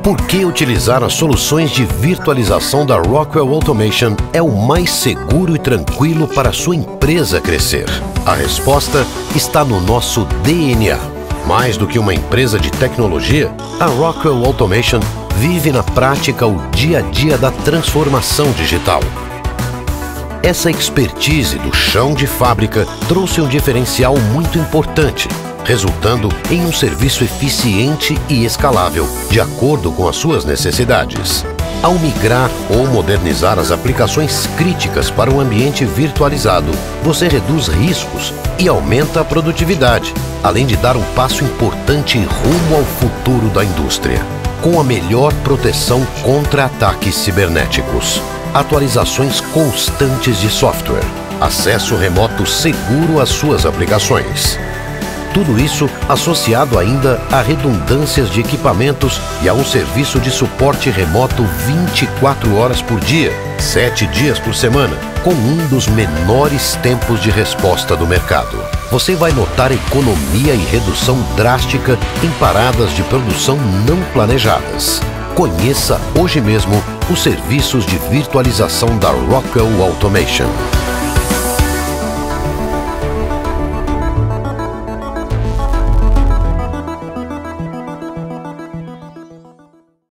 Por que utilizar as soluções de virtualização da Rockwell Automation é o mais seguro e tranquilo para a sua empresa crescer? A resposta está no nosso DNA. Mais do que uma empresa de tecnologia, a Rockwell Automation vive na prática o dia a dia da transformação digital. Essa expertise do chão de fábrica trouxe um diferencial muito importante, resultando em um serviço eficiente e escalável, de acordo com as suas necessidades. Ao migrar ou modernizar as aplicações críticas para um ambiente virtualizado, você reduz riscos e aumenta a produtividade, além de dar um passo importante rumo ao futuro da indústria, com a melhor proteção contra ataques cibernéticos, atualizações constantes de software, acesso remoto seguro às suas aplicações. Tudo isso associado ainda a redundâncias de equipamentos e a um serviço de suporte remoto 24 horas por dia, 7 dias por semana, com um dos menores tempos de resposta do mercado. Você vai notar economia e redução drástica em paradas de produção não planejadas. Conheça hoje mesmo os serviços de virtualização da Rockwell Automation.